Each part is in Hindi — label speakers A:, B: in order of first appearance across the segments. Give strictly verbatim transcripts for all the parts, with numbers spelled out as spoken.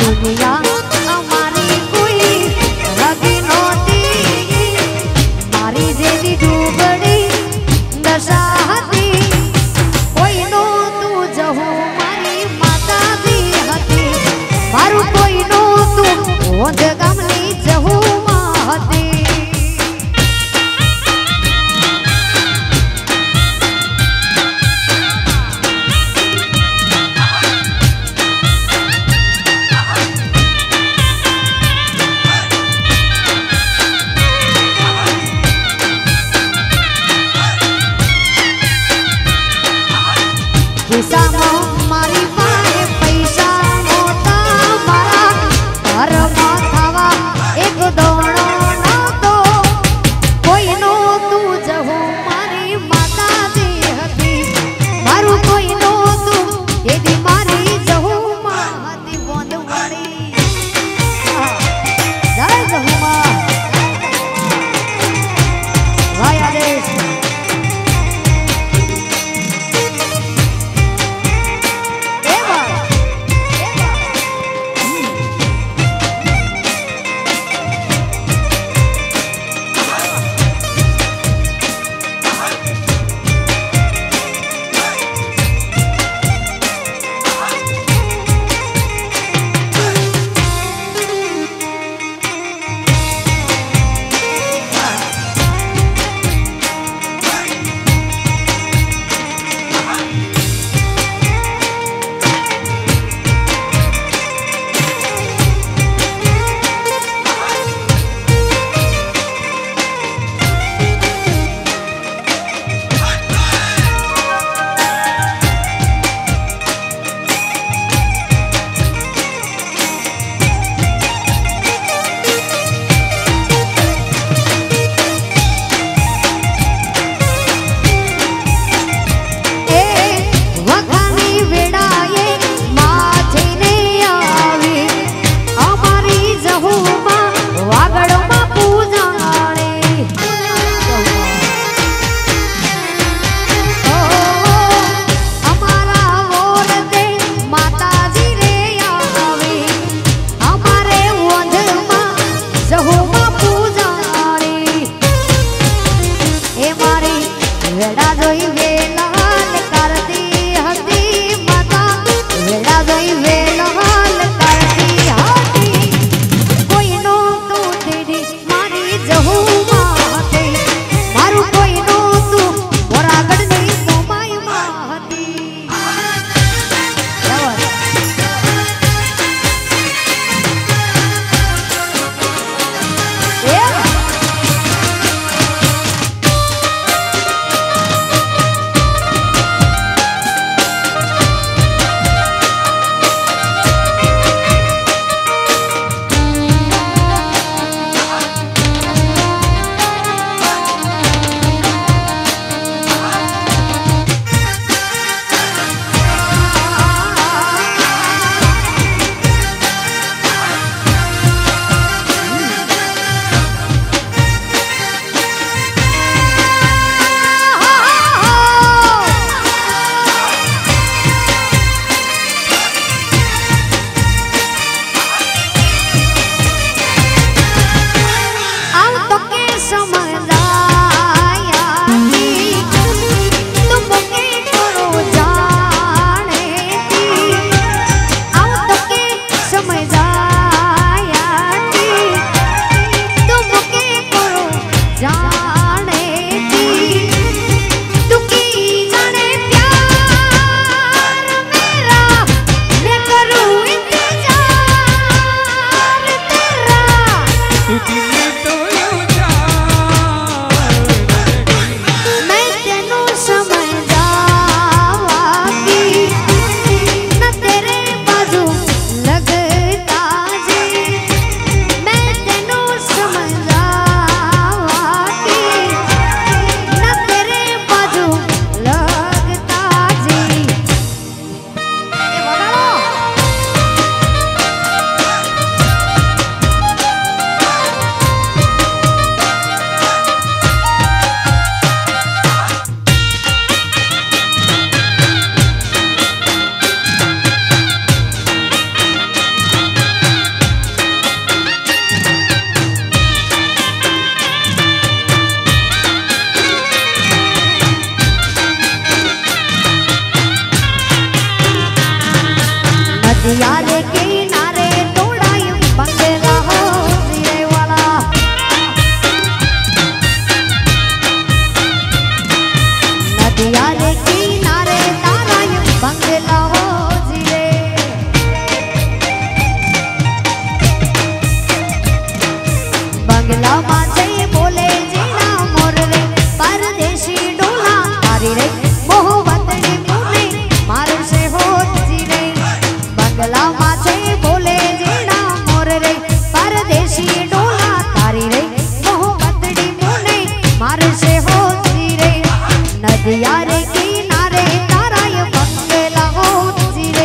A: दुनिया हमारी कोई रगी नोती मारी जेवी डूबड़ी दशा हती कोई नो तू जहू मारी माता दी हती मारू कोई नो तू ओंध गामनी जहू मां हती मारी पाए पैसा मोटा मारा घर में थावा एक दोणो न तो कोई नो तू जहू मारी माता दी हती मारू कोई नो तू एदी मारी जहू मां हती बोंद वाली जय जहू मां वाय आदेश नदिया रे किनारे तारा ये बंगला हो जिरे बंगला माचे बोले जीना मोर रे परदेशी डोला तारी रे मोहब्बतड़ी मुने मार से हो जिरे बंगला माचे बोले जीना मोर रे परदेशी डोला तारी रे मोहब्बतड़ी मुने मार से हो जिरे नदिया रे किनारे तारा ये बंगला हो जिरे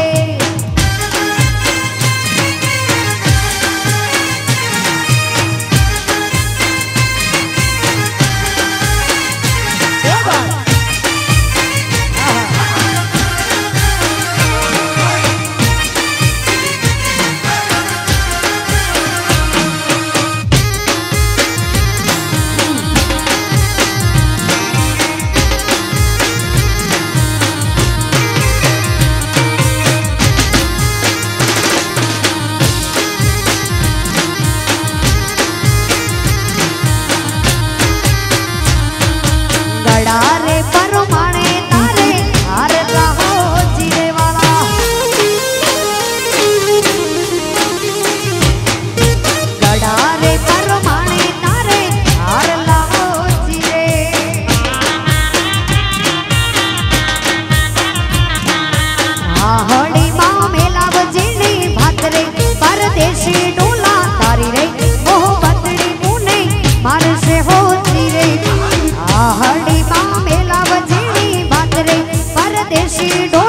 A: गड़ारे परमाणे तारे हार लाहो जिरे वाला गड़ारे परमाणे तारे हार लाहो जिरे आहड़ी मां मेलाव जीनी भातरे परदेशी डोला तारी रे मोहब्बतड़ी मुने मार से हो जिरे आहड़ी मां मेलाव जीनी भातरे परदेशी डोला